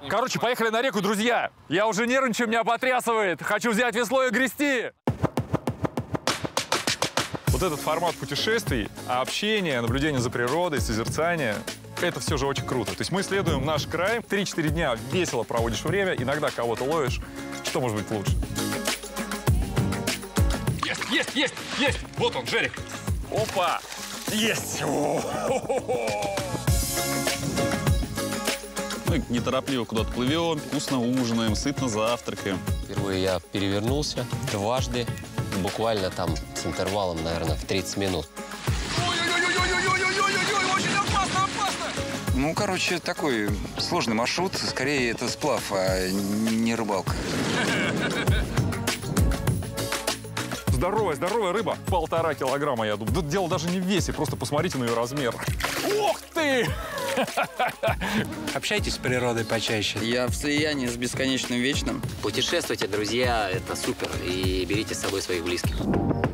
Короче, поехали на реку, друзья. Я уже нервничаю, меня потрясывает. Хочу взять весло и грести. Вот этот формат путешествий, общение, наблюдение за природой, созерцание — это все же очень круто. То есть мы исследуем наш край, 3-4 дня весело проводишь время, иногда кого-то ловишь. Что может быть лучше? Есть! Вот он, Джерик. Опа! Есть! Мы неторопливо куда-то плывем, вкусно ужинаем, сытно завтракаем. Впервые я перевернулся дважды, буквально там с интервалом, наверное, в 30 минут. Ой-ой-ой-ой-ой-ой-ой-ой, очень опасно! Ну, короче, такой сложный маршрут. Скорее, это сплав, а не рыбалка. Здоровая рыба. 1,5 килограмма, я думаю. Да дело даже не в весе, просто посмотрите на ее размер. Ух ты! Общайтесь с природой почаще. Я в слиянии с бесконечным вечным. Путешествуйте, друзья, это супер. И берите с собой своих близких.